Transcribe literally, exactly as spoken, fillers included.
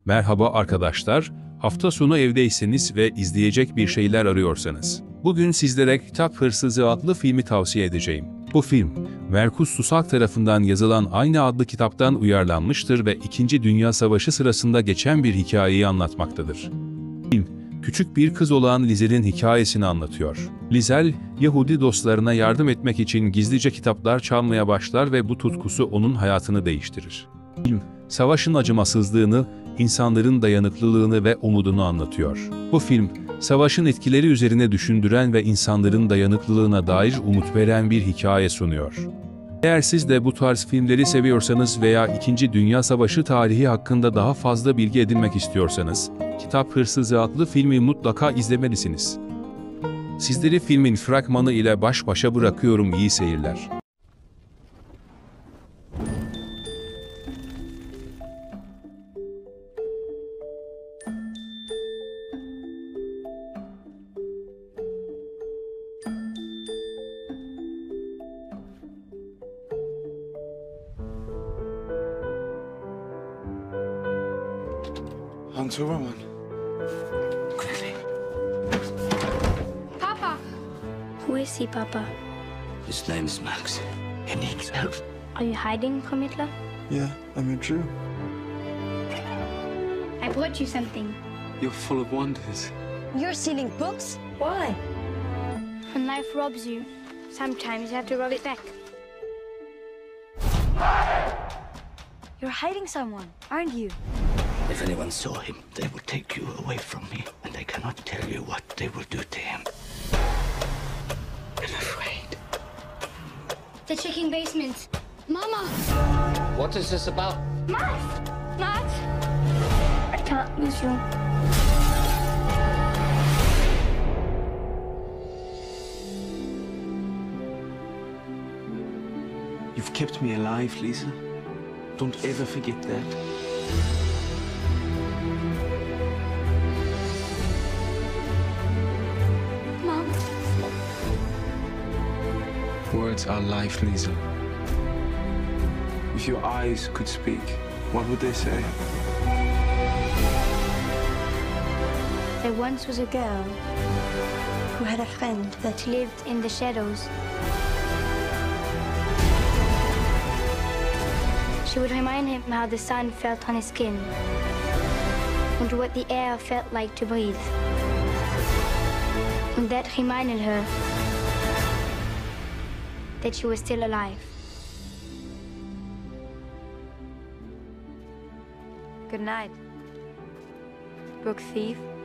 Merhaba arkadaşlar, hafta sonu evdeyseniz ve izleyecek bir şeyler arıyorsanız. Bugün sizlere Kitap Hırsızı adlı filmi tavsiye edeceğim. Bu film, Markus Zusak tarafından yazılan aynı adlı kitaptan uyarlanmıştır ve İkinci Dünya Savaşı sırasında geçen bir hikayeyi anlatmaktadır. Film, küçük bir kız olan Lizel'in hikayesini anlatıyor. Lizel, Yahudi dostlarına yardım etmek için gizlice kitaplar çalmaya başlar ve bu tutkusu onun hayatını değiştirir. Film, savaşın acımasızlığını, insanların dayanıklılığını ve umudunu anlatıyor. Bu film, savaşın etkileri üzerine düşündüren ve insanların dayanıklılığına dair umut veren bir hikaye sunuyor. Eğer siz de bu tarz filmleri seviyorsanız veya İkinci Dünya Savaşı tarihi hakkında daha fazla bilgi edinmek istiyorsanız, Kitap Hırsızı adlı filmi mutlaka izlemelisiniz. Sizleri filmin fragmanı ile baş başa bırakıyorum, iyi seyirler. Hunter Roman. Quickly. Papa! Who is he, Papa? His name's Max. He needs help. Are you hiding from Hitler? Yeah, I'm a Jew. I brought you something. You're full of wonders. You're stealing books? Why? When life robs you, sometimes you have to rob it back. You're hiding someone, aren't you? If anyone saw him, they will take you away from me, and I cannot tell you what they will do to him. I'm afraid. The chicken basement. Mama! What is this about? Max! Max! I can't lose you. You've kept me alive, Lisa. Don't ever forget that. Mom? Words are life, Lisa. If your eyes could speak, what would they say? There once was a girl Who had a friend that that lived in the shadows. She would remind him how the sun felt on his skin and what the air felt like to breathe. And that reminded her that she was still alive. Good night, book thief.